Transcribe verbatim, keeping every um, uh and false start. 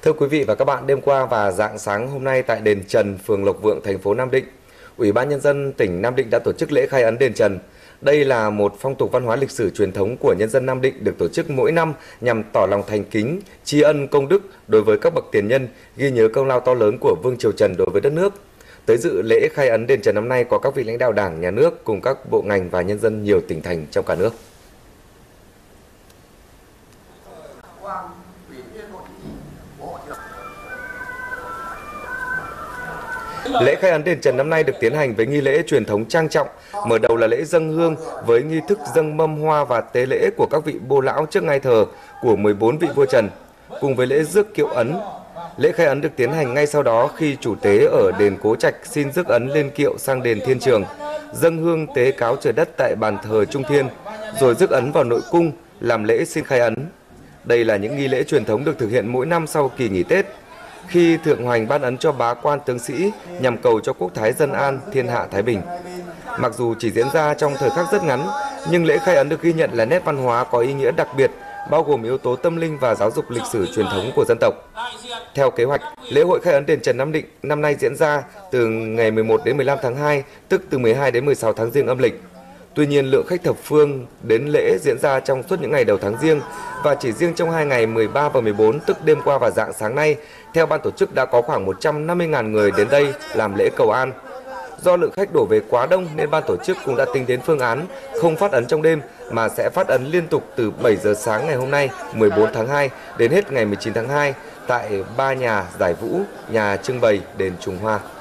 Thưa quý vị và các bạn, đêm qua và rạng sáng hôm nay tại đền Trần, phường Lộc Vượng, thành phố Nam Định, Ủy ban Nhân dân tỉnh Nam Định đã tổ chức lễ khai ấn đền Trần. Đây là một phong tục văn hóa lịch sử truyền thống của nhân dân Nam Định được tổ chức mỗi năm nhằm tỏ lòng thành kính, tri ân công đức đối với các bậc tiền nhân, ghi nhớ công lao to lớn của Vương triều Trần đối với đất nước. Tới dự lễ khai ấn đền Trần năm nay có các vị lãnh đạo Đảng, Nhà nước cùng các bộ ngành và nhân dân nhiều tỉnh thành trong cả nước. Lễ khai ấn đền Trần năm nay được tiến hành với nghi lễ truyền thống trang trọng. Mở đầu là lễ dâng hương với nghi thức dâng mâm hoa và tế lễ của các vị bô lão trước ngai thờ của mười bốn vị vua Trần, cùng với lễ rước kiệu ấn. Lễ khai ấn được tiến hành ngay sau đó khi chủ tế ở đền Cố Trạch xin rước ấn lên kiệu sang đền Thiên Trường, dâng hương tế cáo trời đất tại bàn thờ Trung Thiên, rồi rước ấn vào nội cung làm lễ xin khai ấn. Đây là những nghi lễ truyền thống được thực hiện mỗi năm sau kỳ nghỉ Tết, khi Thượng Hoành ban ấn cho bá quan tướng sĩ nhằm cầu cho quốc thái dân an, thiên hạ thái bình. Mặc dù chỉ diễn ra trong thời khắc rất ngắn, nhưng lễ khai ấn được ghi nhận là nét văn hóa có ý nghĩa đặc biệt, bao gồm yếu tố tâm linh và giáo dục lịch sử truyền thống của dân tộc. Theo kế hoạch, lễ hội khai ấn đền Trần Nam Định năm nay diễn ra từ ngày mười một đến mười lăm tháng hai, tức từ mười hai đến mười sáu tháng Giêng âm lịch. Tuy nhiên, lượng khách thập phương đến lễ diễn ra trong suốt những ngày đầu tháng Giêng, và chỉ riêng trong hai ngày mười ba và mười bốn, tức đêm qua và rạng sáng nay, theo ban tổ chức đã có khoảng một trăm năm mươi nghìn người đến đây làm lễ cầu an. Do lượng khách đổ về quá đông nên ban tổ chức cũng đã tính đến phương án không phát ấn trong đêm mà sẽ phát ấn liên tục từ bảy giờ sáng ngày hôm nay mười bốn tháng hai đến hết ngày mười chín tháng hai tại ba nhà giải vũ, nhà trưng bày, đền Trùng Hoa.